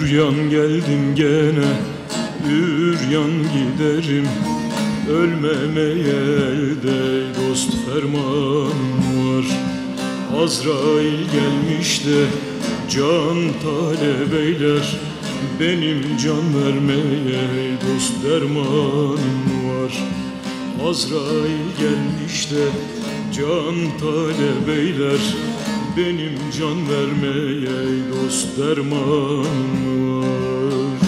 Üryan geldim gene, üryan giderim. Ölmemeye elde dost ferman var. Azrail gelmiş de can talep eyler. Benim can vermeye dost derman var. Azrail gelmiş de can talep eyler. Benim can vermeye dost derman var.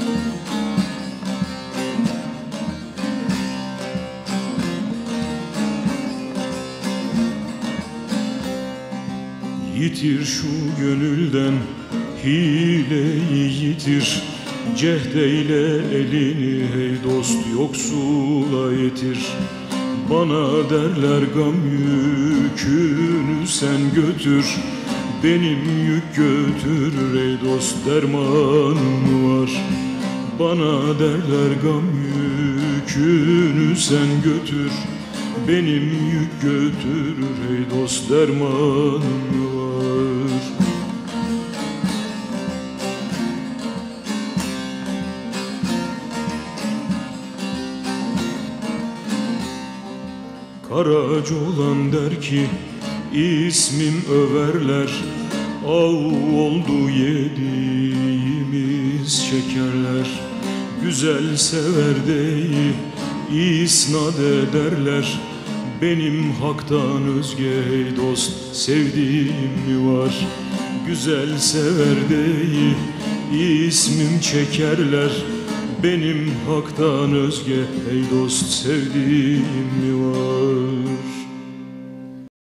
Yitir şu gönülden hileyi yitir. Cehdeyle elini hey dost yoksula yetir. Bana derler gam yükünü sen götür. Benim yük götürür ey dost dermanım var. Bana derler gam yükünü sen götür. Benim yük götürür ey dost dermanım var. Karacaoğlan der ki ismim överler. Av oldu yediğimiz şekerler. Güzel sever deyi isnat ederler. Benim haktan özge dost sevdiğim mi var? Güzel sever deyi ismim çekerler. Benim haktan özge ey dost sevdiğim mi var?